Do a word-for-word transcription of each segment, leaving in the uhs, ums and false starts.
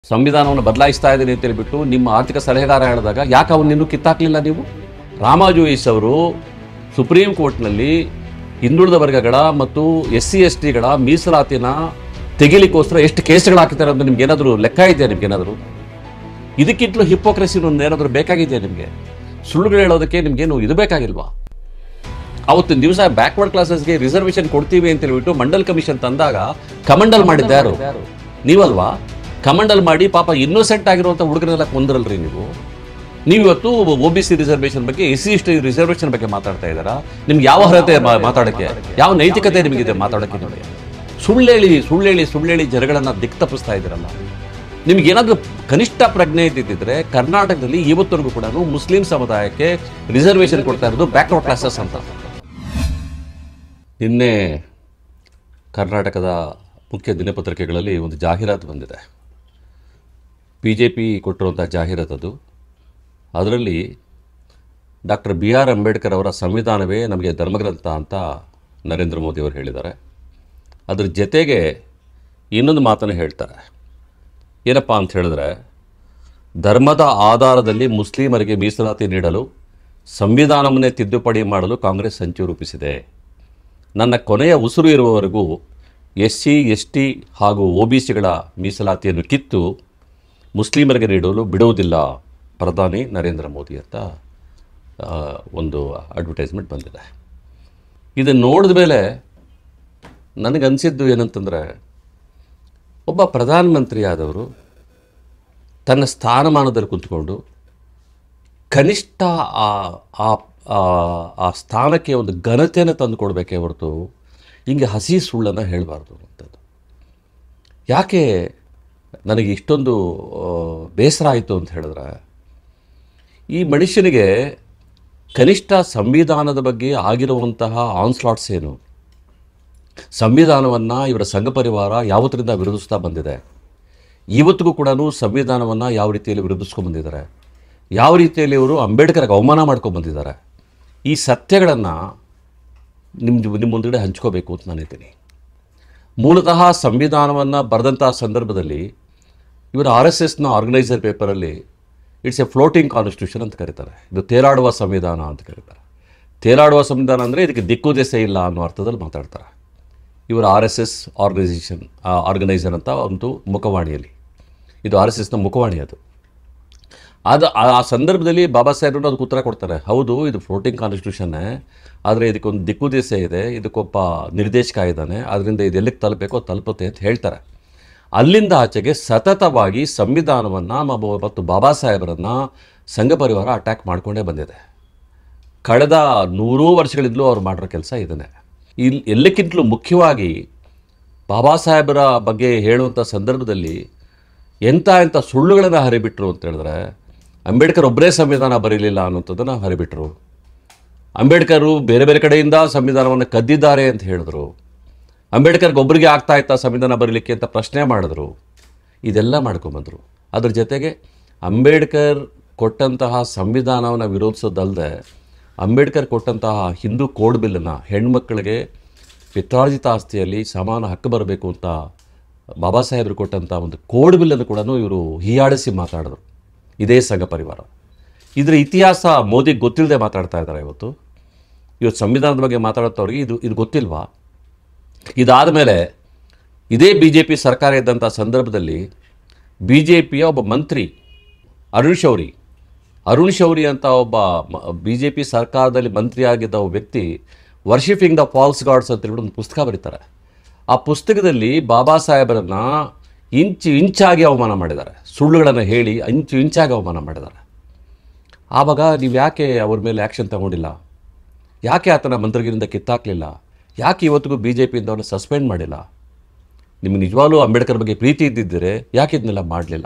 ಸಂವಿಧಾನವನ್ನು ಬದಲಾಯಿಸ್ತಾ ಇದ್ದೀನಿ ಅಂತ ಹೇಳಿಬಿಟ್ಟು ನಿಮ್ಮ ಆರ್ಥಿಕ ಸಲಹೆಗಾರ ಹೇಳಿದಾಗ ಯಾಕೆ ಅವನ್ನ ಇನ್ನೂ ಕಿತ್ತಾಕಲಿಲ್ಲ ನೀವು? ರಾಮಾಜೋಯಿಸ್ ಅವರು ಸುಪ್ರೀಂ ಕೋರ್ಟ್ನಲ್ಲಿ ಹಿಂದುಳಿದ ವರ್ಗಗಳ ಮತ್ತು ಎಸ್ ಸಿ ಎಸ್ ಟಿಗಳ ಮೀಸಲಾತಿನ ತೆಗಿಲಿಕ್ಕೋಸ್ಕರ ಎಷ್ಟು ಕೇಸ್ಗಳು ಹಾಕಿದ್ದಾರೆ ಅಂತ ನಿಮ್ಗೆ ಏನಾದರೂ ಲೆಕ್ಕ ಇದೆಯಾ? ನಿಮ್ಗೇನಾದರೂ ಇದಕ್ಕಿಂತಲೂ ಹಿಪೋಕ್ರೆಸಿ ಒಂದು ಏನಾದರೂ ಬೇಕಾಗಿದೆಯಾ ನಿಮಗೆ? ಸುಳ್ಳುಗಳು ಹೇಳೋದಕ್ಕೆ ನಿಮ್ಗೇನು ಇದು ಬೇಕಾಗಿಲ್ವಾ? ಅವತ್ತಿನ ದಿವಸ ಬ್ಯಾಕ್ವರ್ಡ್ ಕ್ಲಾಸಸ್ಗೆ ರಿಸರ್ವೇಷನ್ ಕೊಡ್ತೀವಿ ಅಂತ ಹೇಳ್ಬಿಟ್ಟು ಮಂಡಲ್ ಕಮಿಷನ್ ತಂದಾಗ ಕಮಂಡಲ್ ಮಾಡಿದ್ದ ಯಾರು? ನೀವಲ್ವಾ? ಕಮಂಡಲ್ ಮಾಡಿ ಪಾಪ ಇನ್ನೋಸೆಂಟ್ ಆಗಿರುವಂಥ ಹುಡುಗರೆಲ್ಲ ಕೊಂದ್ರಲ್ರಿ ನೀವು. ನೀವಿವತ್ತು ಒ ಬಿ ಸಿ ರಿಸರ್ವೇಷನ್ ಬಗ್ಗೆ, S C S T reservation ಬಗ್ಗೆ ಮಾತಾಡ್ತಾ ಇದ್ದಾರಾ? ನಿಮ್ಗೆ ಯಾವ ಅರ್ಹತೆ ಮಾತಾಡೋಕ್ಕೆ, ಯಾವ ನೈತಿಕತೆ ನಿಮಗಿದೆ ಮಾತಾಡೋಕ್ಕೆ? ನಿಮಗೆ ಸುಳ್ಳೇಳಿ ಸುಳ್ಳೇಳಿ ಸುಳ್ಳೇಳಿ ಜನಗಳನ್ನು ದಿಕ್ ತಪ್ಪಿಸ್ತಾ ಇದ್ದೀರಲ್ಲ. ನಿಮ್ಗೇನಾದರೂ ಕನಿಷ್ಠ ಪ್ರಜ್ಞೆ ಇದ್ದಿದ್ದರೆ ಕರ್ನಾಟಕದಲ್ಲಿ ಇವತ್ತವರೆಗೂ ಕೂಡ ಮುಸ್ಲಿಂ ಸಮುದಾಯಕ್ಕೆ ರಿಸರ್ವೇಷನ್ ಕೊಡ್ತಾ ಇರೋದು ಬ್ಯಾಕ್ವರ್ಡ್ ಕ್ಲಾಸಸ್ ಅಂತ. ನಿನ್ನೆ ಕರ್ನಾಟಕದ ಮುಖ್ಯ ದಿನಪತ್ರಿಕೆಗಳಲ್ಲಿ ಒಂದು ಜಾಹೀರಾತು ಬಂದಿದೆ. ಬಿ ಜೆ ಪಿ ಕೊಟ್ಟಿರುವಂಥ ಜಾಹೀರಾತು ಅದು. ಅದರಲ್ಲಿ ಡಾಕ್ಟರ್ ಬಿ ಆರ್ ಅಂಬೇಡ್ಕರ್ ಅವರ ಸಂವಿಧಾನವೇ ನಮಗೆ ಧರ್ಮಗ್ರಂಥ ಅಂತ ನರೇಂದ್ರ ಮೋದಿ ಅವರು ಹೇಳಿದ್ದಾರೆ. ಅದ್ರ ಜೊತೆಗೆ ಇನ್ನೊಂದು ಮಾತನ್ನು ಹೇಳ್ತಾರೆ. ಏನಪ್ಪ ಅಂತ ಹೇಳಿದ್ರೆ, ಧರ್ಮದ ಆಧಾರದಲ್ಲಿ ಮುಸ್ಲಿಮರಿಗೆ ಮೀಸಲಾತಿ ನೀಡಲು ಸಂವಿಧಾನವನ್ನೇ ತಿದ್ದುಪಡಿ ಮಾಡಲು ಕಾಂಗ್ರೆಸ್ ಸಂಚು ರೂಪಿಸಿದೆ. ನನ್ನ ಕೊನೆಯ ಉಸಿರು ಇರುವವರೆಗೂ ಎಸ್ ಸಿ ಎಸ್ ಟಿ ಹಾಗೂ ಒ ಬಿ ಸಿಗಳ ಮೀಸಲಾತಿಯನ್ನು ಕಿತ್ತು ಮುಸ್ಲಿಮರಿಗೆ ನೀಡಲು ಬಿಡುವುದಿಲ್ಲ ಪ್ರಧಾನಿ ನರೇಂದ್ರ ಮೋದಿ ಅಂತ ಒಂದು ಅಡ್ವರ್ಟೈಸ್ಮೆಂಟ್ ಬಂದಿದೆ. ಇದನ್ನು ನೋಡಿದ ಮೇಲೆ ನನಗನ್ಸಿದ್ದು ಏನಂತಂದರೆ, ಒಬ್ಬ ಪ್ರಧಾನಮಂತ್ರಿ ಆದವರು ತನ್ನ ಸ್ಥಾನಮಾನದಲ್ಲಿ ಕುಂತ್ಕೊಂಡು ಕನಿಷ್ಠ ಆ ಆ ಸ್ಥಾನಕ್ಕೆ ಒಂದು ಘನತೆಯನ್ನು ತಂದು ಕೊಡಬೇಕೇ ಹೊರತು ಹಿಂಗೆ ಹಸಿ ಸುಳ್ಳನ್ನು ಹೇಳಬಾರ್ದು ಅಂಥದ್ದು. ಯಾಕೆ ನನಗೆ ಇಷ್ಟೊಂದು ಬೇಸರ ಆಯಿತು ಅಂತ ಹೇಳಿದ್ರೆ, ಈ ಮನುಷ್ಯನಿಗೆ ಕನಿಷ್ಠ ಸಂವಿಧಾನದ ಬಗ್ಗೆ ಆಗಿರುವಂತಹ ಆನ್ಸ್ಲಾಟ್ಸ್ ಏನು? ಸಂವಿಧಾನವನ್ನು ಇವರ ಸಂಘ ಪರಿವಾರ ಯಾವತ್ತರಿಂದ ವಿರೋಧಿಸ್ತಾ ಬಂದಿದೆ. ಇವತ್ತಿಗೂ ಕೂಡ ಸಂವಿಧಾನವನ್ನು ಯಾವ ರೀತಿಯಲ್ಲಿ ವಿರೋಧಿಸ್ಕೊಂಡು ಬಂದಿದ್ದಾರೆ, ಯಾವ ರೀತಿಯಲ್ಲಿ ಇವರು ಅಂಬೇಡ್ಕರ್ಗೆ ಅವಮಾನ ಮಾಡ್ಕೊಂಡು ಬಂದಿದ್ದಾರೆ. ಈ ಸತ್ಯಗಳನ್ನು ನಿಮ್ಮ ನಿಮ್ಮ ಮುಂದುಗಡೆ ಹಂಚ್ಕೋಬೇಕು ಅಂತ ನಾನಿದ್ದೀನಿ. ಮೂಲತಃ ಸಂವಿಧಾನವನ್ನು ಬರೆದಂಥ ಸಂದರ್ಭದಲ್ಲಿ ಇವರು ಆರ್ ಎಸ್ ಎಸ್ನ ಆರ್ಗನೈಸರ್ ಪೇಪರಲ್ಲಿ ಇಟ್ಸ್ ಎ ಫ್ಲೋಟಿಂಗ್ ಕಾನ್ಸ್ಟಿಟ್ಯೂಷನ್ ಅಂತ ಕರೀತಾರೆ. ಇದು ತೇಲಾಡುವ ಸಂವಿಧಾನ ಅಂತ ಕರೀತಾರೆ. ತೇಲಾಡುವ ಸಂವಿಧಾನ ಅಂದರೆ ಇದಕ್ಕೆ ದಿಕ್ಕು ದೆಸೆ ಇಲ್ಲ ಅನ್ನೋ ಅರ್ಥದಲ್ಲಿ ಮಾತಾಡ್ತಾರೆ. ಇವರು R S S organisation organiser ಅಂತ ಒಂದು ಮುಖವಾಣಿಯಲ್ಲಿ, ಇದು ಆರ್ ಎಸ್ ಎಸ್ನ ಮುಖವಾಣಿ. ಅದು ಅದು ಆ ಸಂದರ್ಭದಲ್ಲಿ ಬಾಬಾ ಸಾಹೇಬ್ರು ಅದಕ್ಕೆ ಉತ್ತರ ಕೊಡ್ತಾರೆ. ಹೌದು, ಇದು ಫ್ಲೋಟಿಂಗ್ ಕಾನ್ಸ್ಟಿಟ್ಯೂಷನ್ನೇ, ಆದರೆ ಇದಕ್ಕೊಂದು ದಿಕ್ಕು ದೆಸೆ ಇದೆ, ಇದಕ್ಕೊಬ್ಬ ನಿರ್ದೇಶಕ ಇದ್ದಾನೆ, ಅದರಿಂದ ಇದು ಎಲ್ಲಿಗೆ ತಲುಪಬೇಕೋ ತಲುಪುತ್ತೆ ಅಂತ ಹೇಳ್ತಾರೆ. ಅಲ್ಲಿಂದ ಆಚೆಗೆ ಸತತವಾಗಿ ಸಂವಿಧಾನವನ್ನು ಮತ್ತು ಬಾಬಾ ಸಾಹೇಬರನ್ನು ಸಂಘ ಪರಿವಾರ ಅಟ್ಯಾಕ್ ಮಾಡಿಕೊಂಡೇ ಬಂದಿದೆ. ಕಳೆದ ನೂರೂ ವರ್ಷಗಳಿಂದಲೂ ಅವ್ರು ಮಾಡಿರೋ ಕೆಲಸ ಇದನ್ನೇ. ಇಲ್ಲಿ ಎಲ್ಲಕ್ಕಿಂತಲೂ ಮುಖ್ಯವಾಗಿ ಬಾಬಾ ಸಾಹೇಬರ ಬಗ್ಗೆ ಹೇಳುವಂಥ ಸಂದರ್ಭದಲ್ಲಿ ಎಂಥ ಎಂಥ ಸುಳ್ಳುಗಳನ್ನು ಹರಿಬಿಟ್ರು ಅಂತ ಹೇಳಿದ್ರೆ, ಅಂಬೇಡ್ಕರ್ ಒಬ್ಬರೇ ಸಂವಿಧಾನ ಬರೀಲಿಲ್ಲ ಅನ್ನೋಂಥದ್ದನ್ನು ಹರಿಬಿಟ್ರು. ಅಂಬೇಡ್ಕರು ಬೇರೆ ಬೇರೆ ಕಡೆಯಿಂದ ಸಂವಿಧಾನವನ್ನು ಕದ್ದಿದ್ದಾರೆ ಅಂತ ಹೇಳಿದ್ರು. ಅಂಬೇಡ್ಕರ್ಗೆ ಒಬ್ಬರಿಗೆ ಆಗ್ತಾ ಇತ್ತಾ ಸಂವಿಧಾನ ಬರೀಲಿಕ್ಕೆ ಅಂತ ಪ್ರಶ್ನೆ ಮಾಡಿದ್ರು. ಇದೆಲ್ಲ ಮಾಡ್ಕೊಂಬಂದರು. ಅದ್ರ ಜೊತೆಗೆ ಅಂಬೇಡ್ಕರ್ ಕೊಟ್ಟಂತಹ ಸಂವಿಧಾನವನ್ನು ವಿರೋಧಿಸೋದಲ್ಲದೆ ಅಂಬೇಡ್ಕರ್ ಕೊಟ್ಟಂತಹ ಹಿಂದೂ ಕೋಡ್ ಬಿಲ್ಲನ್ನು, ಹೆಣ್ಮಕ್ಕಳಿಗೆ ಪಿತ್ರಾರ್ಜಿತ ಆಸ್ತಿಯಲ್ಲಿ ಸಮಾನ ಹಕ್ಕು ಬರಬೇಕು ಅಂತ ಬಾಬಾ ಸಾಹೇಬರು ಕೊಟ್ಟಂಥ ಒಂದು ಕೋಡ್ ಬಿಲ್ಲನ್ನು ಕೂಡ ಇವರು ಹೀಯಾಡಿಸಿ ಮಾತಾಡಿದ್ರು. ಇದೇ ಸಂಘ ಪರಿವಾರ. ಇದರ ಇತಿಹಾಸ ಮೋದಿಗೆ ಗೊತ್ತಿಲ್ಲದೆ ಮಾತಾಡ್ತಾ ಇದ್ದಾರೆ. ಇವತ್ತು ಇವತ್ತು ಸಂವಿಧಾನದ ಬಗ್ಗೆ ಮಾತಾಡುತ್ತವ್ರಿಗೆ ಇದು ಇದು ಗೊತ್ತಿಲ್ವಾ? ಇದಾದ ಮೇಲೆ ಇದೇ ಬಿ ಜೆ ಪಿ ಸರ್ಕಾರ ಇದ್ದಂಥ ಸಂದರ್ಭದಲ್ಲಿ ಬಿ ಜೆ ಪಿಯ ಒಬ್ಬ ಮಂತ್ರಿ ಅರುಣ್ ಶೌರಿ ಅರುಣ್ ಶೌರಿ ಅಂತ ಒಬ್ಬ ಬಿ ಜೆ ಪಿ ಸರ್ಕಾರದಲ್ಲಿ ಮಂತ್ರಿ ಆಗಿದ್ದ ಒಬ್ಬ ವ್ಯಕ್ತಿ ವರ್ಷಿಪಿಂಗ್ ದ ಫಾಲ್ಸ್ ಗಾಡ್ಸ್ ಅಂತ ಹೇಳ್ಬಿಟ್ಟು ಒಂದು ಪುಸ್ತಕ ಬರೀತಾರೆ. ಆ ಪುಸ್ತಕದಲ್ಲಿ ಬಾಬಾ ಸಾಹೇಬರನ್ನು ಇಂಚು ಇಂಚಾಗಿ ಅವಮಾನ ಮಾಡಿದ್ದಾರೆ. ಸುಳ್ಳುಗಳನ್ನು ಹೇಳಿ ಇಂಚು ಇಂಚಾಗಿ ಅವಮಾನ ಮಾಡಿದ್ದಾರೆ. ಆವಾಗ ನೀವು ಯಾಕೆ ಅವ್ರ ಮೇಲೆ ಆ್ಯಕ್ಷನ್ ತಗೊಂಡಿಲ್ಲ? ಯಾಕೆ ಆತನ ಮಂತ್ರಿಗಿರಿಂದ ಕಿತ್ತಾಕಲಿಲ್ಲ? ಯಾಕೆ ಇವತ್ತಿಗೂ ಬಿ ಜೆ ಪಿಯಿಂದ ಅವನು ಸಸ್ಪೆಂಡ್ ಮಾಡಿಲ್ಲ? ನಿಮಗೆ ನಿಜವಾಗ್ಲೂ ಅಂಬೇಡ್ಕರ್ ಬಗ್ಗೆ ಪ್ರೀತಿ ಇದ್ದಿದ್ದರೆ ಯಾಕೆ ಇದನ್ನೆಲ್ಲ ಮಾಡಲಿಲ್ಲ?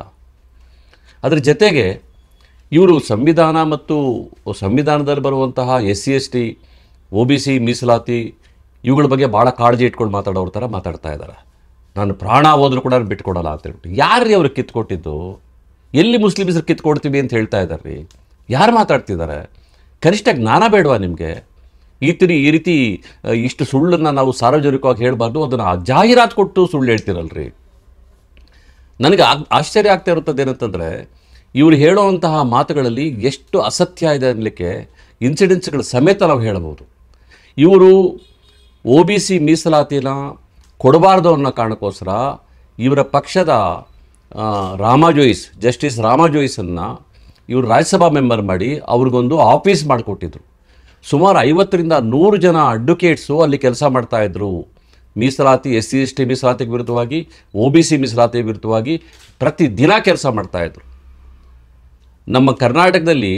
ಅದರ ಜೊತೆಗೆ ಇವರು ಸಂವಿಧಾನ ಮತ್ತು ಸಂವಿಧಾನದಲ್ಲಿ ಬರುವಂತಹ S C S T O B C ಮೀಸಲಾತಿ ಇವುಗಳ ಬಗ್ಗೆ ಭಾಳ ಕಾಳಜಿ ಇಟ್ಕೊಂಡು ಮಾತಾಡೋರ ಥರ ಮಾತಾಡ್ತಾ ಇದ್ದಾರೆ. ನಾನು ಪ್ರಾಣ ಹೋದರೂ ಕೂಡ ಬಿಟ್ಕೊಡಲ್ಲ ಅಂತ ಹೇಳ್ಬಿಟ್ಟು. ಯಾರು ರೀ ಅವ್ರಿಗೆ ಕಿತ್ಕೊಟ್ಟಿದ್ದು? ಎಲ್ಲಿ ಮುಸ್ಲಿಮ್ಸರು ಕಿತ್ಕೊಡ್ತೀವಿ ಅಂತ ಹೇಳ್ತಾ ಇದ್ದಾರೆ ರೀ? ಯಾರು ಮಾತಾಡ್ತಿದ್ದಾರೆ? ಕನಿಷ್ಠ ಜ್ಞಾನ ಬೇಡವಾ ನಿಮಗೆ? ಈ ತಿರಿ ಈ ರೀತಿ ಇಷ್ಟು ಸುಳ್ಳನ್ನು ನಾವು ಸಾರ್ವಜನಿಕವಾಗಿ ಹೇಳಬಾರ್ದು, ಅದನ್ನು ಜಾಹೀರಾತು ಕೊಟ್ಟು ಸುಳ್ಳು ಹೇಳ್ತಿರಲ್ರಿ. ನನಗೆ ಆಶ್ಚರ್ಯ ಆಗ್ತಾ ಇರುತ್ತದೆ ಏನಂತಂದರೆ, ಇವರು ಹೇಳುವಂತಹ ಮಾತುಗಳಲ್ಲಿ ಎಷ್ಟು ಅಸತ್ಯ ಇದೆ ಅನ್ನಲಿಕ್ಕೆ ಇನ್ಸಿಡೆನ್ಸ್ಗಳ ಸಮೇತ ನಾವು ಹೇಳಬಹುದು. ಇವರು ಒ ಬಿ ಸಿ ಮೀಸಲಾತಿನ ಕೊಡಬಾರ್ದು ಅನ್ನೋ ಕಾರಣಕ್ಕೋಸ್ಕರ ಇವರ ಪಕ್ಷದ ರಾಮಾ ಜೋಯಿಸ್, ಜಸ್ಟಿಸ್ ರಾಮಾ ಜೋಯಿಸನ್ನು ಇವರು ರಾಜ್ಯಸಭಾ ಮೆಂಬರ್ ಮಾಡಿ ಅವ್ರಿಗೊಂದು ಆಫೀಸ್ ಮಾಡಿಕೊಟ್ಟಿದ್ರು. ಸುಮಾರು ಐವತ್ತರಿಂದ ನೂರು ಜನ ಅಡ್ವೊಕೇಟ್ಸು ಅಲ್ಲಿ ಕೆಲಸ ಮಾಡ್ತಾಯಿದ್ರು. ಮೀಸಲಾತಿ, ಎಸ್ ಸಿ ಎಸ್ ಟಿ ಮೀಸಲಾತಿಗೆ ವಿರುದ್ಧವಾಗಿ, ಒ ಬಿ ಸಿ ಮೀಸಲಾತಿಗೆ ವಿರುದ್ಧವಾಗಿ ಪ್ರತಿದಿನ ಕೆಲಸ ಮಾಡ್ತಾಯಿದ್ರು. ನಮ್ಮ ಕರ್ನಾಟಕದಲ್ಲಿ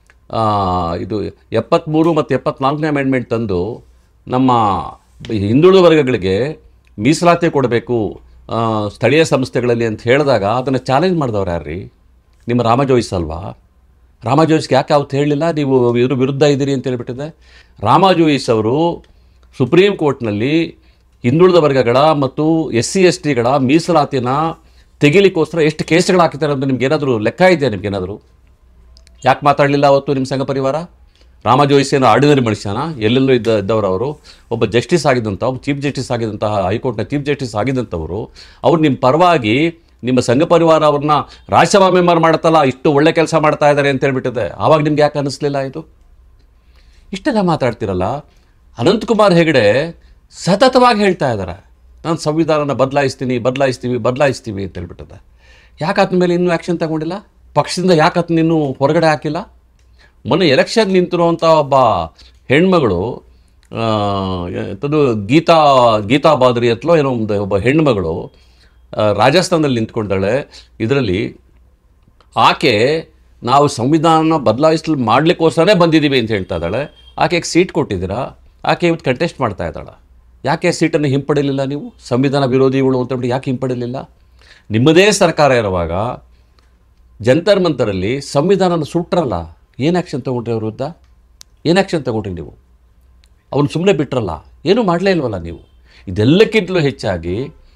ಇದು ಎಪ್ಪತ್ತ್ಮೂರು ಮತ್ತು ಎಪ್ಪತ್ನಾಲ್ಕನೇ ಅಮೆಂಡ್ಮೆಂಟ್ ತಂದು ನಮ್ಮ ಹಿಂದುಳಿದ ವರ್ಗಗಳಿಗೆ ಮೀಸಲಾತಿ ಕೊಡಬೇಕು ಸ್ಥಳೀಯ ಸಂಸ್ಥೆಗಳಲ್ಲಿ ಅಂತ ಹೇಳಿದಾಗ ಅದನ್ನು ಚಾಲೆಂಜ್ ಮಾಡಿದವ್ರು ಯಾರ್ರೀ? ನಿಮ್ಮ ರಾಮಾ ಜೋಯಿಸ್ ಅಲ್ವಾ? ರಾಮಾ ಜೋಯಿಸ್ಗೆ ಯಾಕೆ ಅವತ್ತು ಹೇಳಲಿಲ್ಲ ನೀವು ಇವರು ವಿರುದ್ಧ ಇದ್ದೀರಿ ಅಂತ ಹೇಳ್ಬಿಟ್ಟಿದೆ? ರಾಮಾ ಜೋಯಿಸ್ ಅವರು ಸುಪ್ರೀಂ ಕೋರ್ಟ್ನಲ್ಲಿ ಹಿಂದುಳಿದ ವರ್ಗಗಳ ಮತ್ತು ಎಸ್ ಸಿ ಎಸ್ ಟಿಗಳ ಮೀಸಲಾತಿನ ತೆಗಿಲಿಕ್ಕೋಸ್ಕರ ಎಷ್ಟು ಕೇಸ್ಗಳು ಹಾಕಿದ್ದಾರೆ ಅಂತ ನಿಮ್ಗೇನಾದರೂ ಲೆಕ್ಕ ಇದೆಯಾ? ನಿಮ್ಗೇನಾದರೂ ಯಾಕೆ ಮಾತಾಡಲಿಲ್ಲ ಅವತ್ತು ನಿಮ್ಮ ಸಂಘ ಪರಿವಾರ? ರಾಮಾ ಜೋಯಿಸ್ ಏನೋ ಆರ್ಡಿನರಿ ಮನುಷ್ಯನ, ಎಲ್ಲೆಲ್ಲೂ ಇದ್ದ ಇದ್ದವರು ಅವರು. ಒಬ್ಬ ಜಸ್ಟಿಸ್ ಆಗಿದ್ದಂಥ, ಒಬ್ಬ ಚೀಫ್ ಜಸ್ಟಿಸ್ ಆಗಿದ್ದಂತಹ, ಹೈಕೋರ್ಟ್ನ ಚೀಫ್ ಜಸ್ಟಿಸ್ ಆಗಿದ್ದಂಥವರು. ಅವ್ರು ನಿಮ್ಮ ಪರವಾಗಿ ನಿಮ್ಮ ಸಂಘ ಪರಿವಾರ ಅವ್ರನ್ನ ರಾಜ್ಯಸಭಾ ಮೆಂಬರ್ ಮಾಡುತ್ತಲ್ಲ, ಇಷ್ಟು ಒಳ್ಳೆ ಕೆಲಸ ಮಾಡ್ತಾ ಇದ್ದಾರೆ ಅಂತ ಹೇಳ್ಬಿಟ್ಟಿದೆ. ಆವಾಗ ನಿಮ್ಗೆ ಯಾಕೆ ಅನ್ನಿಸ್ಲಿಲ್ಲ ಇದು? ಇಷ್ಟೆಲ್ಲ ಮಾತಾಡ್ತಿರಲ್ಲ. ಅನಂತಕುಮಾರ್ ಹೆಗಡೆ ಸತತವಾಗಿ ಹೇಳ್ತಾ ಇದ್ದಾರೆ, ನಾನು ಸಂವಿಧಾನನ ಬದಲಾಯಿಸ್ತೀನಿ ಬದಲಾಯಿಸ್ತೀವಿ ಬದಲಾಯಿಸ್ತೀವಿ ಅಂತ ಹೇಳ್ಬಿಟ್ಟಿದೆ. ಯಾಕೆ ಆತನ ಮೇಲೆ ಇನ್ನೂ ಆ್ಯಕ್ಷನ್ ತಗೊಂಡಿಲ್ಲ? ಪಕ್ಷದಿಂದ ಯಾಕೆ ಆತನ ಇನ್ನೂ ಹೊರಗಡೆ ಹಾಕಿಲ್ಲ? ಮೊನ್ನೆ ಎಲೆಕ್ಷನ್ ನಿಂತಿರುವಂಥ ಒಬ್ಬ ಹೆಣ್ಮಗಳು, ಅದು ಗೀತಾ ಗೀತಾ ಬಾದ್ರಿ ಹತ್ಲೋ ಏನೋ ಒಂದು ಒಬ್ಬ ಹೆಣ್ಮಗಳು ರಾಜಸ್ಥಾನದಲ್ಲಿ ನಿಂತ್ಕೊಂಡಿದ್ದಾಳೆ. ಇದರಲ್ಲಿ ಆಕೆ ನಾವು ಸಂವಿಧಾನ ಬದಲಾಯಿಸಲು ಮಾಡಲಿಕ್ಕೋಸ್ಕರನೇ ಬಂದಿದ್ದೀವಿ ಅಂತ ಹೇಳ್ತಾ ಇದ್ದಾಳೆ. ಆಕೆಗೆ ಸೀಟ್ ಕೊಟ್ಟಿದ್ದೀರಾ, ಆಕೆ ಇವತ್ತು ಕಂಟೆಸ್ಟ್ ಮಾಡ್ತಾ ಇದ್ದಾಳೆ. ಯಾಕೆ ಸೀಟನ್ನು ಹಿಂಪಡಿಲಿಲ್ಲ ನೀವು? ಸಂವಿಧಾನ ವಿರೋಧಿಗಳು ಅಂತೇಳಿ ಯಾಕೆ ಹಿಂಪಡಿಲಿಲ್ಲ? ನಿಮ್ಮದೇ ಸರ್ಕಾರ ಇರುವಾಗ ಜಂತರ್ ಮಂತರಲ್ಲಿ ಸಂವಿಧಾನನ ಸುಟ್ರಲ್ಲ, ಏನು ಆ್ಯಕ್ಷನ್ ತೊಗೊಂಡ್ರಿ ಅವ್ರ ವಿರುದ್ಧ? ಏನು ಆ್ಯಕ್ಷನ್ ತೊಗೊಂಡ್ರಿ ನೀವು? ಅವನು ಸುಮ್ಮನೆ ಬಿಟ್ರಲ್ಲ, ಏನೂ ಮಾಡಲೇ ಇಲ್ವಲ್ಲ ನೀವು. ಇದೆಲ್ಲಕ್ಕಿಂತಲೂ ಹೆಚ್ಚಾಗಿ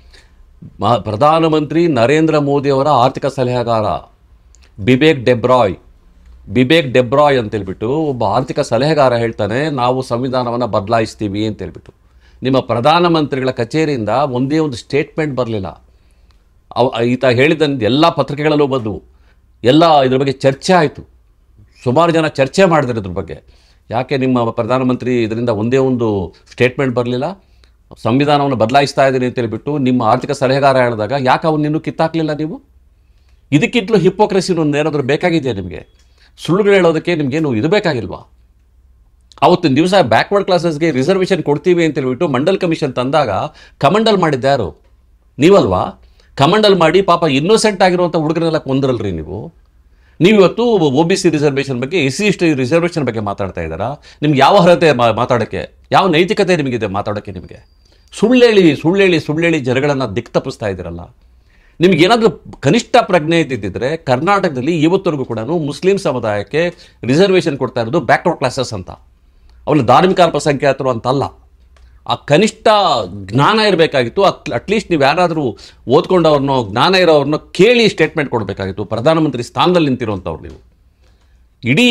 ಮಾ ಪ್ರಧಾನಮಂತ್ರಿ ನರೇಂದ್ರ ಮೋದಿಯವರ ಆರ್ಥಿಕ ಸಲಹೆಗಾರ ಬಿಬೇಕ್ ಡೆಬ್ರಾಯ್ ಬಿಬೇಕ್ ಡೆಬ್ರಾಯ್ ಅಂತೇಳ್ಬಿಟ್ಟು ಒಬ್ಬ ಆರ್ಥಿಕ ಸಲಹೆಗಾರ ಹೇಳ್ತಾನೆ, ನಾವು ಸಂವಿಧಾನವನ್ನು ಬದಲಾಯಿಸ್ತೀವಿ ಅಂತೇಳ್ಬಿಟ್ಟು. ನಿಮ್ಮ ಪ್ರಧಾನಮಂತ್ರಿಗಳ ಕಚೇರಿಯಿಂದ ಒಂದೇ ಒಂದು ಸ್ಟೇಟ್ಮೆಂಟ್ ಬರಲಿಲ್ಲ. ಅವ ಈತ ಹೇಳಿದಂಥ ಎಲ್ಲ ಪತ್ರಿಕೆಗಳಲ್ಲೂ ಬಂದು ಎಲ್ಲ ಇದ್ರ ಬಗ್ಗೆ ಚರ್ಚೆ ಆಯಿತು. ಸುಮಾರು ಜನ ಚರ್ಚೆ ಮಾಡಿದ್ರು ಇದ್ರ ಬಗ್ಗೆ. ಯಾಕೆ ನಿಮ್ಮ ಪ್ರಧಾನಮಂತ್ರಿ ಇದರಿಂದ ಒಂದೇ ಒಂದು ಸ್ಟೇಟ್ಮೆಂಟ್ ಬರಲಿಲ್ಲ? ಸಂವಿಧಾನವನ್ನು ಬದಲಾಯಿಸ್ತಾ ಇದ್ದೀನಿ ಅಂತೇಳ್ಬಿಟ್ಟು ನಿಮ್ಮ ಆರ್ಥಿಕ ಸಲಹೆಗಾರ ಹೇಳಿದಾಗ ಯಾಕೆ ಅವನ್ನಿನ್ನೂ ಕಿತ್ತಾಕಲಿಲ್ಲ ನೀವು? ಇದಕ್ಕಿಂತಲೂ ಹಿಪೋಕ್ರೆಸಿ ಒಂದು ಏನಾದರೂ ಬೇಕಾಗಿದೆಯಾ ನಿಮಗೆ? ಸುಳ್ಳುಗಳು ಹೇಳೋದಕ್ಕೆ ನಿಮಗೇನು ಇದು ಬೇಕಾಗಿಲ್ವಾ? ಅವತ್ತಿನ ದಿವಸ ಬ್ಯಾಕ್ವರ್ಡ್ ಕ್ಲಾಸಸ್ಗೆ ರಿಸರ್ವೇಷನ್ ಕೊಡ್ತೀವಿ ಅಂತೇಳ್ಬಿಟ್ಟು ಮಂಡಲ್ ಕಮಿಷನ್ ತಂದಾಗ ಕಮಂಡಲ್ ಮಾಡಿದ್ದಾರು ನೀವಲ್ವಾ? ಕಮಂಡಲ್ ಮಾಡಿ ಪಾಪ ಇನ್ನೋಸೆಂಟ್ ಆಗಿರುವಂಥ ಹುಡುಗರೆಲ್ಲ ಕೊಂದ್ರಲ್ರಿ ನೀವು. ನೀವಿವತ್ತು ಒ ಬಿ ಸಿ ರಿಸರ್ವೇಷನ್ ಬಗ್ಗೆ, S C S T reservation ಬಗ್ಗೆ ಮಾತಾಡ್ತಾ ಇದ್ದಾರಾ? ನಿಮ್ಗೆ ಯಾವ ಅರ್ಹತೆ ಮಾತಾಡೋಕ್ಕೆ, ಯಾವ ನೈತಿಕತೆ ನಿಮಗಿದೆ ಮಾತಾಡೋಕ್ಕೆ? ನಿಮಗೆ ಸುಳ್ಳೇಳಿ ಸುಳ್ಳೇಳಿ ಸುಳ್ಳೇಳಿ ಜನಗಳನ್ನು ದಿಕ್ ತಪ್ಪಿಸ್ತಾ ಇದ್ದೀರಲ್ಲ. ನಿಮಗೇನಾದರೂ ಕನಿಷ್ಠ ಪ್ರಜ್ಞೆ ಇದ್ದಿದ್ದರೆ ಕರ್ನಾಟಕದಲ್ಲಿ ಇವತ್ತವರೆಗೂ ಕೂಡ ಮುಸ್ಲಿಂ ಸಮುದಾಯಕ್ಕೆ ರಿಸರ್ವೇಷನ್ ಕೊಡ್ತಾ ಇರೋದು ಬ್ಯಾಕ್ವರ್ಡ್ ಕ್ಲಾಸಸ್ ಅಂತ, ಅವನು ಧಾರ್ಮಿಕ ಅಲ್ಪಸಂಖ್ಯಾತರು ಅಂತಲ್ಲ. ಆ ಕನಿಷ್ಠ ಜ್ಞಾನ ಇರಬೇಕಾಗಿತ್ತು. ಅಟ್ ಅಟ್ಲೀಸ್ಟ್ ನೀವು ಯಾರಾದರೂ ಓದ್ಕೊಂಡವ್ರನ್ನೋ ಜ್ಞಾನ ಇರೋವ್ರನ್ನೋ ಕೇಳಿ ಸ್ಟೇಟ್ಮೆಂಟ್ ಕೊಡಬೇಕಾಗಿತ್ತು. ಪ್ರಧಾನಮಂತ್ರಿ ಸ್ಥಾನದಲ್ಲಿ ನಿಂತಿರುವಂಥವ್ರು ನೀವು. ಇಡೀ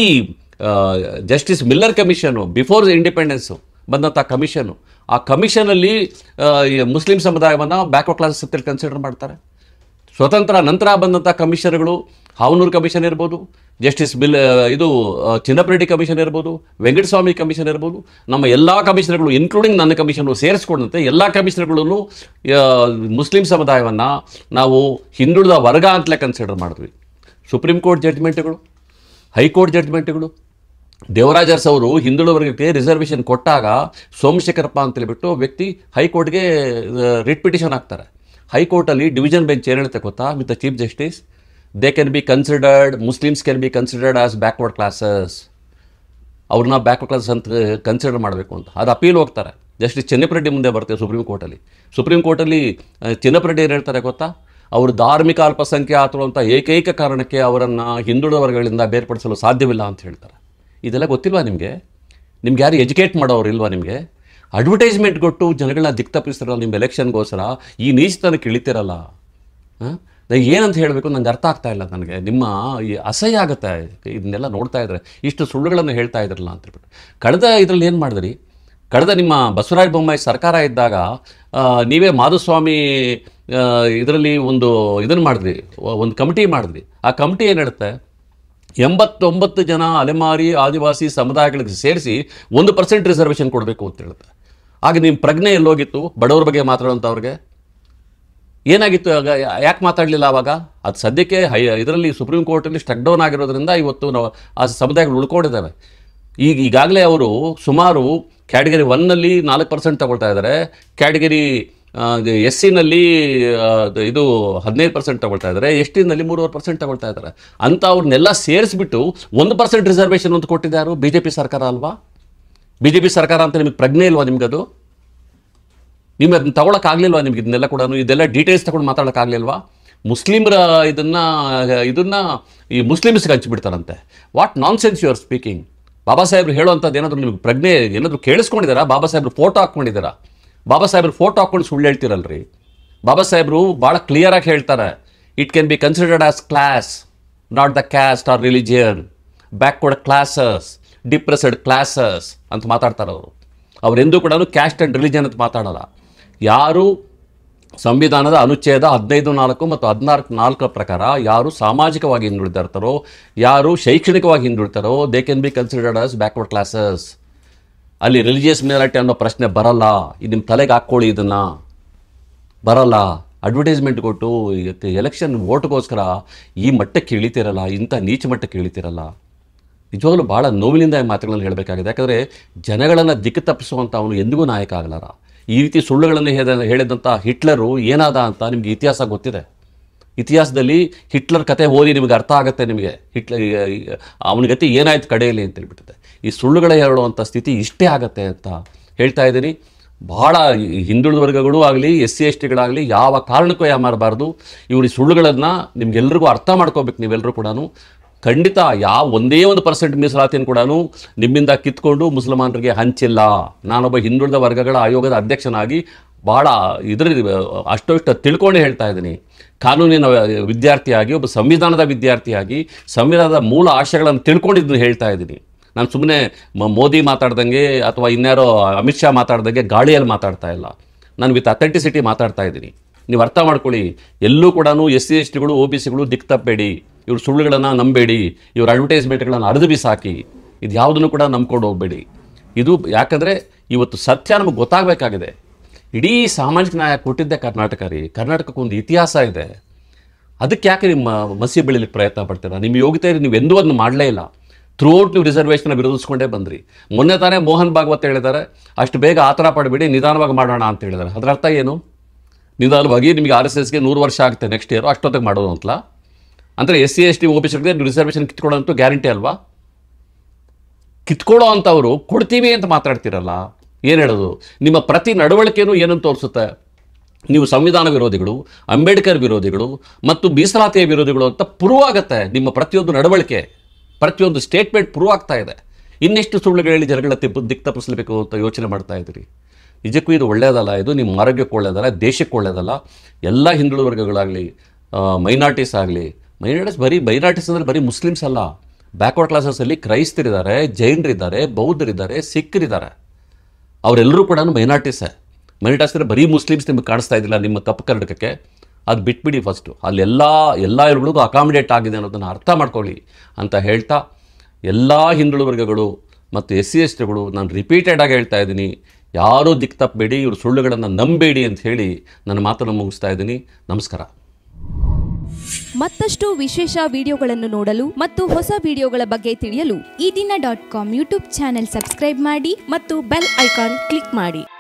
justice Miller commission, before independence ಬಂದಂಥ ಕಮಿಷನು, ಆ ಕಮಿಷನಲ್ಲಿ ಮುಸ್ಲಿಂ ಸಮುದಾಯವನ್ನು ಬ್ಯಾಕ್ವರ್ಡ್ ಕ್ಲಾಸಸ್ ಅಂತೇಳಿ ಕನ್ಸಿಡರ್ ಮಾಡ್ತಾರೆ. ಸ್ವತಂತ್ರ ನಂತರ ಬಂದಂಥ ಕಮಿಷನ್ಗಳು, ಹಾವನೂರು ಕಮಿಷನ್ ಇರ್ಬೋದು, ಜಸ್ಟಿಸ್ ಬಿಲ್ ಇದು ಚಿನ್ನಪ್ರೆಡ್ಡಿ ಕಮಿಷನ್ ಇರ್ಬೋದು, ವೆಂಕಟಸ್ವಾಮಿ ಕಮಿಷನ್ ಇರ್ಬೋದು, ನಮ್ಮ ಎಲ್ಲ ಕಮಿಷನರ್ಗಳು ಇನ್ಕ್ಲೂಡಿಂಗ್ ನನ್ನ ಕಮಿಷನು ಸೇರಿಸ್ಕೊಂಡಂತೆ ಎಲ್ಲ ಕಮಿಷನರ್ಗಳೂ ಮುಸ್ಲಿಂ ಸಮುದಾಯವನ್ನು ನಾವು ಹಿಂದುಳಿದ ವರ್ಗ ಅಂತಲೇ ಕನ್ಸಿಡರ್ ಮಾಡಿದ್ವಿ. ಸುಪ್ರೀಂ ಕೋರ್ಟ್ ಜಡ್ಜ್ಮೆಂಟ್ಗಳು, ಹೈಕೋರ್ಟ್ ಜಡ್ಜ್ಮೆಂಟ್ಗಳು, ದೇವರಾಜ ಅರಸ್ ಅವರು ಹಿಂದುಳಿದ ವರ್ಗಕ್ಕೆ ರಿಸರ್ವೇಷನ್ ಕೊಟ್ಟಾಗ ಸೋಮಶೇಖರಪ್ಪ ಅಂತೇಳ್ಬಿಟ್ಟು ವ್ಯಕ್ತಿ ಹೈಕೋರ್ಟ್ಗೆ ರಿಟ್ ಪಿಟಿಷನ್ ಹಾಕ್ತಾರೆ. ಹೈಕೋರ್ಟಲ್ಲಿ ಡಿವಿಷನ್ ಬೆಂಚ್ ಏನು ಹೇಳುತ್ತೆ ಗೊತ್ತಾ? With the chief justice, they can be considered, Muslims can be considered as backward classes. ಅವ್ರನ್ನ ಬ್ಯಾಕ್ವರ್ಡ್ ಕ್ಲಾಸಸ್ ಅಂತ ಕನ್ಸಿಡರ್ ಮಾಡಬೇಕು ಅಂತ. ಅದು ಅಪೀಲ್ ಹೋಗ್ತಾರೆ. ಜಸ್ಟಿಸ್ ಚಿನ್ನಪ್ರೆಡ್ಡಿ ಮುಂದೆ ಬರ್ತೇವೆ ಸುಪ್ರೀಂ ಕೋರ್ಟಲ್ಲಿ. ಸುಪ್ರೀಂ ಕೋರ್ಟಲ್ಲಿ ಚಿನ್ನಪ್ರೆಡ್ಡಿ ಏನು ಹೇಳ್ತಾರೆ ಗೊತ್ತಾ? ಅವರು ಧಾರ್ಮಿಕ ಅಲ್ಪಸಂಖ್ಯಾತರು ಅಂತ ಏಕೈಕ ಕಾರಣಕ್ಕೆ ಅವರನ್ನು ಹಿಂದುಳಿದ ವರ್ಗಗಳಿಂದ ಬೇರ್ಪಡಿಸಲು ಸಾಧ್ಯವಿಲ್ಲ ಅಂತ ಹೇಳ್ತಾರೆ. ಇದೆಲ್ಲ ಗೊತ್ತಿಲ್ವಾ ನಿಮಗೆ? ನಿಮ್ಗೆ ಯಾರು ಎಜುಕೇಟ್ ಮಾಡೋರು ಇಲ್ವಾ ನಿಮಗೆ? ಅಡ್ವರ್ಟೈಸ್ಮೆಂಟ್ ಕೊಟ್ಟು ಜನಗಳನ್ನ ದಿಕ್ ತಪ್ಪಿಸ್ತಾರಲ್ಲ ನಿಮ್ಮ ಎಲೆಕ್ಷನ್ಗೋಸ್ಕರ. ಈ ನೀಚತನಕ್ಕೆ ಇಳಿತಿರಲ್ಲ. ಹಾಂ, ನಾನು ಏನಂತ ಹೇಳಬೇಕು ನನಗೆ ಅರ್ಥ ಆಗ್ತಾ ಇಲ್ಲ. ನನಗೆ ನಿಮ್ಮ ಈ ಅಸಹ್ಯ ಆಗುತ್ತೆ ಇದನ್ನೆಲ್ಲ ನೋಡ್ತಾ ಇದ್ದರೆ. ಇಷ್ಟು ಸುಳ್ಳುಗಳನ್ನು ಹೇಳ್ತಾ ಇದ್ರಲ್ಲ ಅಂತೇಳ್ಬಿಟ್ಟು. ಕಳೆದ ಇದರಲ್ಲಿ ಏನು ಮಾಡಿದ್ರಿ? ಕಳೆದ ನಿಮ್ಮ ಬಸವರಾಜ ಬೊಮ್ಮಾಯಿ ಸರ್ಕಾರ ಇದ್ದಾಗ ನೀವೇ ಮಾಧುಸ್ವಾಮಿ ಇದರಲ್ಲಿ ಒಂದು ಇದನ್ನು ಮಾಡಿದ್ರಿ, ಒಂದು ಕಮಿಟಿ ಮಾಡಿದ್ರಿ. ಆ ಕಮಿಟಿ ಏನು ಹೇಳುತ್ತೆ, ಎಂಬತ್ತೊಂಬತ್ತು ಜನ ಅಲೆಮಾರಿ ಆದಿವಾಸಿ ಸಮುದಾಯಗಳಿಗೆ ಸೇರಿಸಿ ಒಂದು ಪರ್ಸೆಂಟ್ ರಿಸರ್ವೇಷನ್ ಕೊಡಬೇಕು ಅಂತ ಹೇಳುತ್ತೆ. ಆಗ ನಿಮ್ಮ ಪ್ರಜ್ಞೆ ಎಲ್ಲೋಗಿತ್ತು ಬಡವ್ರ ಬಗ್ಗೆ ಮಾತಾಡೋಂಥವ್ರಿಗೆ? ಏನಾಗಿತ್ತು ಆಗ? ಯಾಕೆ ಮಾತಾಡಲಿಲ್ಲ ಆವಾಗ? ಅದು ಸದ್ಯಕ್ಕೆ ಹೈ ಇದರಲ್ಲಿ ಸುಪ್ರೀಂ ಕೋರ್ಟಲ್ಲಿ ಸ್ಟ್ರಕ್ ಡೌನ್ ಆಗಿರೋದ್ರಿಂದ ಇವತ್ತು ನಾವು ಆ ಸಮುದಾಯಗಳು ಉಳ್ಕೊಂಡಿದ್ದಾವೆ. ಈಗ ಈಗಾಗಲೇ ಅವರು ಸುಮಾರು ಕ್ಯಾಟಗರಿ ಒನ್ನಲ್ಲಿ ನಾಲ್ಕು ಪರ್ಸೆಂಟ್ ತಗೊಳ್ತಾ ಇದ್ದಾರೆ, ಕ್ಯಾಟಗರಿ ಎಸ್ ಸಿನಲ್ಲಿ ಇದು ಹದಿನೈದು ಪರ್ಸೆಂಟ್ ತಗೊಳ್ತಾ ಇದ್ದಾರೆ, ಎಸ್ ಟಿನಲ್ಲಿ ಮೂರುವರೆ ಪರ್ಸೆಂಟ್ ತಗೊಳ್ತಾ ಇದ್ದಾರೆ. ಅಂತ ಅವ್ರನ್ನೆಲ್ಲ ಸೇರಿಸ್ಬಿಟ್ಟು ಒಂದು ಪರ್ಸೆಂಟ್ ರಿಸರ್ವೇಷನ್ ಅಂತ ಕೊಟ್ಟಿದ್ದಾರು ಬಿ ಜೆ ಪಿ ಸರ್ಕಾರ ಅಲ್ವಾ? ಬಿ ಜೆ ಪಿ ಸರ್ಕಾರ ಅಂತ ನಿಮಗೆ ಪ್ರಜ್ಞೆ ಇಲ್ವಾ? ನಿಮಗದು ನಿಮ್ಗೆ ಅದನ್ನ ತಗೊಳಕ್ಕಾಗಲಿಲ್ವಾ? ನಿಮ್ಗೆ ಇದನ್ನೆಲ್ಲ ಕೂಡ ಇದೆಲ್ಲ ಡೀಟೇಲ್ಸ್ ತಗೊಂಡು ಮಾತಾಡೋಕ್ಕಾಗಲಿಲ್ವಾ? ಮುಸ್ಲಿಮ್ರ ಇದನ್ನು ಇದನ್ನು ಈ ಮುಸ್ಲಿಮ್ಸ್ಗೆ ಹಂಚಿಬಿಡ್ತಾರಂತೆ. What nonsense you are speaking? Baba ಸಾಹೇಬ್ರು ಹೇಳುವಂಥದ್ದು ಏನಾದರೂ ನಿಮ್ಗೆ ಪ್ರಜ್ಞೆ ಏನಾದರೂ ಕೇಳಿಸ್ಕೊಂಡಿದ್ದಾರಾ? ಬಾಬಾ ಸಾಹೇಬ್ರು ಫೋಟೋ ಹಾಕ್ಕೊಂಡಿದ್ದಾರಾ? ಬಾಬಾ ಸಾಹೇಬ್ರು ಫೋಟೋ ಹಾಕ್ಕೊಂಡು ಸುಳ್ಳು ಹೇಳ್ತಿರಲ್ರಿ. ಬಾಬಾ ಸಾಹೇಬ್ರು ಭಾಳ ಕ್ಲಿಯರಾಗಿ ಹೇಳ್ತಾರೆ, it can be considered as class, not the caste or religion, backward classes, depressed classes ಅಂತ ಮಾತಾಡ್ತಾರೆ ಅವರು. ಅವರೆಂದೂ ಕೂಡ ಕ್ಯಾಸ್ಟ್ ಆ್ಯಂಡ್ ರಿಲಿಜನ್ ಅಂತ ಮಾತಾಡೋಲ್ಲ. ಯಾರು ಸಂವಿಧಾನದ ಅನುಚ್ಛೇದ ಹದಿನೈದು ನಾಲ್ಕು ಮತ್ತು ಹದಿನಾಲ್ಕು ನಾಲ್ಕರ ಪ್ರಕಾರ ಯಾರು ಸಾಮಾಜಿಕವಾಗಿ ಹಿಂದುಳಿದಿರ್ತಾರೋ, ಯಾರು ಶೈಕ್ಷಣಿಕವಾಗಿ ಹಿಂದುಳಿತಾರೋ, they can be considered as backward classes. ಅಲ್ಲಿ ರಿಲಿಜಿಯಸ್ ಮಿನಾರಿಟಿ ಅನ್ನೋ ಪ್ರಶ್ನೆ ಬರಲ್ಲ. ಇದು ನಿಮ್ಮ ತಲೆಗೆ ಹಾಕ್ಕೊಳ್ಳಿ, ಇದನ್ನು ಬರಲ್ಲ. ಅಡ್ವರ್ಟೈಸ್ಮೆಂಟ್ ಕೊಟ್ಟು ಎಲೆಕ್ಷನ್ ವೋಟ್ಗೋಸ್ಕರ ಈ ಮಟ್ಟಕ್ಕೆ ಇಳಿತಿರಲ್ಲ, ಇಂಥ ನೀಚ ಮಟ್ಟಕ್ಕೆ ಇಳಿತಿರಲ್ಲ. ನಿಜವಾಗ್ಲೂ ಭಾಳ ನೋವಿನಿಂದ ಈ ಮಾತುಗಳನ್ನು ಹೇಳಬೇಕಾಗಿದೆ. ಯಾಕಂದರೆ ಜನಗಳನ್ನು ದಿಕ್ಕು ತಪ್ಪಿಸುವಂಥ ಅವನು ಎಂದಿಗೂ ನಾಯಕ ಆಗಲಾರ. ಈ ರೀತಿ ಸುಳ್ಳುಗಳನ್ನು ಹೇಳ ಹೇಳಿದಂಥ ಹಿಟ್ಲರು ಏನಾದ ಅಂತ ನಿಮಗೆ ಇತಿಹಾಸ ಗೊತ್ತಿದೆ. ಇತಿಹಾಸದಲ್ಲಿ ಹಿಟ್ಲರ್ ಕತೆ ಓದಿ ನಿಮಗೆ ಅರ್ಥ ಆಗುತ್ತೆ. ನಿಮಗೆ ಹಿಟ್ಲರ್ ಅವನ ಗತಿ ಏನಾಯ್ತು ಕಡೆಯಲ್ಲಿ ಅಂತ ಹೇಳ್ಬಿಟ್ಟಿದೆ. ಈ ಸುಳ್ಳುಗಳ ಹೇಳುವಂಥ ಸ್ಥಿತಿ ಇಷ್ಟೇ ಆಗತ್ತೆ ಅಂತ ಹೇಳ್ತಾ ಇದ್ದೀನಿ. ಭಾಳ ಹಿಂದುಳಿದ ವರ್ಗಗಳು ಆಗಲಿ, ಎಸ್ ಸಿ ಎಸ್ ಟಿಗಳಾಗಲಿ ಯಾವ ಕಾರಣಕ್ಕೂ ಯಾಮಾರಬಾರ್ದು. ಇವ್ರ ಈ ಸುಳ್ಳುಗಳನ್ನು ನಿಮ್ಗೆಲ್ರಿಗೂ ಅರ್ಥ ಮಾಡ್ಕೋಬೇಕು. ನೀವೆಲ್ಲರೂ ಕೂಡ ಖಂಡಿತ ಯಾವ ಒಂದೇ ಒಂದು ಪರ್ಸೆಂಟ್ ಮೀಸಲಾತಿಯನ್ನು ಕೂಡ ನಿಮ್ಮಿಂದ ಕಿತ್ಕೊಂಡು ಮುಸಲ್ಮಾನರಿಗೆ ಹಂಚಿಲ್ಲ. ನಾನೊಬ್ಬ ಹಿಂದುಳಿದ ವರ್ಗಗಳ ಆಯೋಗದ ಅಧ್ಯಕ್ಷನಾಗಿ ಭಾಳ ಇದ್ರ ಅಷ್ಟೋ ಇಷ್ಟ ತಿಳ್ಕೊಂಡೇ ಹೇಳ್ತಾ ಇದ್ದೀನಿ. ಕಾನೂನಿನ ವಿದ್ಯಾರ್ಥಿಯಾಗಿ, ಒಬ್ಬ ಸಂವಿಧಾನದ ವಿದ್ಯಾರ್ಥಿಯಾಗಿ, ಸಂವಿಧಾನದ ಮೂಲ ಆಶಯಗಳನ್ನು ತಿಳ್ಕೊಂಡಿದ್ದು ಹೇಳ್ತಾ ಇದ್ದೀನಿ. ನಾನು ಸುಮ್ಮನೆ ಮೋದಿ ಮಾತಾಡ್ದಂಗೆ ಅಥವಾ ಇನ್ಯಾರೋ ಅಮಿತ್ ಶಾ ಮಾತಾಡ್ದಂಗೆ ಗಾಳಿಯಲ್ಲಿ ಮಾತಾಡ್ತಾ ಇಲ್ಲ. ನಾನು ವಿತ್ ಅಥೆಂಟಿಸಿಟಿ ಮಾತಾಡ್ತಾ ಇದ್ದೀನಿ. ನೀವು ಅರ್ಥ ಮಾಡ್ಕೊಳ್ಳಿ. ಎಲ್ಲೂ ಕೂಡ ಎಸ್ ಸಿ ಎಸ್ ಟಿಗಳು, ಒ ಬಿ ಸಿಗಳು ದಿಕ್ಕು ತಪ್ಪಬೇಡಿ. ಇವ್ರ ಸುಳ್ಳುಗಳನ್ನು ನಂಬೇಡಿ. ಇವ್ರ ಅಡ್ವರ್ಟೈಸ್ಮೆಂಟ್ಗಳನ್ನು ಅರಿದು ಬಿಸಾಕಿ. ಇದು ಯಾವುದನ್ನು ಕೂಡ ನಂಬ್ಕೊಂಡು ಹೋಗಬೇಡಿ. ಇದು ಯಾಕಂದರೆ ಇವತ್ತು ಸತ್ಯ ನಮಗೆ ಗೊತ್ತಾಗಬೇಕಾಗಿದೆ. ಇಡೀ ಸಾಮಾಜಿಕ ನ್ಯಾಯ ಕೊಟ್ಟಿದ್ದೆ ಕರ್ನಾಟಕ ರೀ. ಕರ್ನಾಟಕಕ್ಕೊಂದು ಇತಿಹಾಸ ಇದೆ. ಅದಕ್ಕೆ ಯಾಕೆ ನಿಮ್ಮ ಮಸಿ ಬೆಳಿಲಿಕ್ಕೆ ಪ್ರಯತ್ನ ಪಡ್ತೀರಾ? ನಿಮ್ಮ ಯೋಗ್ಯತೆ ನೀವು ಎಂದೂ ಅದನ್ನು ಮಾಡಲೇ ಇಲ್ಲ. ಥ್ರೂಔಟ್ ನೀವು ರಿಸರ್ವೇಷನ್ ವಿರೋಧಿಸ್ಕೊಂಡೇ ಬಂದ್ರಿ. ಮೊನ್ನೆ ತಾನೇ ಮೋಹನ್ ಭಾಗವತ್ ಹೇಳಿದ್ದಾರೆ, ಅಷ್ಟು ಬೇಗ ಆ ಥರ ಪಡಬೇಡಿ, ನಿಧಾನವಾಗಿ ಮಾಡೋಣ ಅಂತ ಹೇಳಿದ್ದಾರೆ. ಅದರ ಅರ್ಥ ಏನು? ನಿಧಾನವಾಗಿ ನಿಮಗೆ ಆರ್ ಎಸ್ ಎಸ್ಗೆ ನೂರು ವರ್ಷ ಆಗುತ್ತೆ ನೆಕ್ಸ್ಟ್ ಇಯರು, ಅಷ್ಟೊತ್ತಿಗೆ ಮಾಡೋದು ಅಂತಲ್ಲ. ಅಂದರೆ S C S T O B ಸಿಗೆ ನೀವು ರಿಸರ್ವೇಷನ್ ಕಿತ್ಕೊಳ್ಳೋಂತೂ ಗ್ಯಾರಂಟಿ ಅಲ್ವಾ? ಕಿತ್ಕೊಳ್ಳೋ ಅಂಥವರು ಕೊಡ್ತೀವಿ ಅಂತ ಮಾತಾಡ್ತಿರಲ್ಲ. ಏನು ಹೇಳೋದು? ನಿಮ್ಮ ಪ್ರತಿ ನಡವಳಿಕೆಯೂ ಏನಂತ ತೋರಿಸುತ್ತೆ? ನೀವು ಸಂವಿಧಾನ ವಿರೋಧಿಗಳು, ಅಂಬೇಡ್ಕರ್ ವಿರೋಧಿಗಳು ಮತ್ತು ಮೀಸಲಾತಿಯ ವಿರೋಧಿಗಳು ಅಂತ ಪ್ರೂವ್ ಆಗುತ್ತೆ. ನಿಮ್ಮ ಪ್ರತಿಯೊಂದು ನಡವಳಿಕೆ, ಪ್ರತಿಯೊಂದು ಸ್ಟೇಟ್ಮೆಂಟ್ ಪ್ರೂವ್ ಆಗ್ತಾ ಇದೆ. ಇನ್ನೆಷ್ಟು ಸುಳ್ಳುಗಳಲ್ಲಿ ಜನಗಳ ತಿಪ್ಪು ದಿಕ್ಕು ತಪ್ಪಿಸಬೇಕು ಅಂತ ಯೋಚನೆ ಮಾಡ್ತಾ ಇದ್ದೀರಿ. ನಿಜಕ್ಕೂ ಇದು ಒಳ್ಳೆಯದಲ್ಲ. ಇದು ನಿಮ್ಮ ಆರೋಗ್ಯಕ್ಕೆ ಒಳ್ಳೆಯದಲ್ಲ, ದೇಶಕ್ಕೆ ಒಳ್ಳೆಯದಲ್ಲ. ಎಲ್ಲ ಹಿಂದುಳಿದ ವರ್ಗಗಳಾಗಲಿ, ಮೈನಾರಿಟೀಸ್ ಆಗಲಿ, ಮೈನಾರಿಟೀಸ್ ಬರೀ ಮೈನಾರಿಟೀಸ್ ಅಂದರೆ ಬರೀ ಮುಸ್ಲಿಮ್ಸ್ ಅಲ್ಲ. ಬ್ಯಾಕ್ವರ್ಡ್ ಕ್ಲಾಸಸ್ಸಲ್ಲಿ ಕ್ರೈಸ್ತರಿದ್ದಾರೆ, ಜೈನರಿದ್ದಾರೆ, ಬೌದ್ಧರಿದ್ದಾರೆ, ಸಿಖ್ರಿದ್ದಾರೆ. ಅವರೆಲ್ಲರೂ ಕೂಡ ಮೈನಾರಿಟೀಸೇ. ಮೈನಾರಿಟೀಸ್ ಅಂದರೆ ಬರೀ ಮುಸ್ಲಿಮ್ಸ್ ನಿಮಗೆ ಕಾಣಿಸ್ತಾ ಇದ್ದಿಲ್ಲ ನಿಮ್ಮ ಕಪ್ಪು ಕರ್ನಾಟಕಕ್ಕೆ. ಅದು ಬಿಟ್ಬಿಡಿ ಫಸ್ಟು. ಅಲ್ಲೆಲ್ಲ ಎಲ್ಲ ಇವುಗಳಿಗೂ ಅಕಾಮಿಡೇಟ್ ಆಗಿದೆ ಅನ್ನೋದನ್ನು ಅರ್ಥ ಮಾಡ್ಕೊಳ್ಳಿ ಅಂತ ಹೇಳ್ತಾ, ಎಲ್ಲ ಹಿಂದುಳಿದ ವರ್ಗಗಳು ಮತ್ತು ಎಸ್ ಸಿ ಎಸ್ ಟಿಗಳು ನಾನು ರಿಪೀಟೆಡಾಗಿ ಹೇಳ್ತಾ ಇದ್ದೀನಿ, ಯಾರೂ ದಿಕ್ಕು ತಪ್ಪಬೇಡಿ, ಇವರು ಸುಳ್ಳುಗಳನ್ನು ನಂಬೇಡಿ ಅಂತ ಹೇಳಿ ನನ್ನ ಮಾತನ್ನು ಮುಗಿಸ್ತಾ ಇದ್ದೀನಿ. ನಮಸ್ಕಾರ. ಮತ್ತಷ್ಟು ವಿಶೇಷ ವಿಡಿಯೋಗಳನ್ನು ನೋಡಲು ಮತ್ತು ಹೊಸ ವಿಡಿಯೋಗಳ ಬಗ್ಗೆ ತಿಳಿಯಲು ಈ ದಿನ dot com YouTube channel subscribe ಮಾಡಿ ಮತ್ತು ಬೆಲ್ ಐಕಾನ್ ಕ್ಲಿಕ್ ಮಾಡಿ.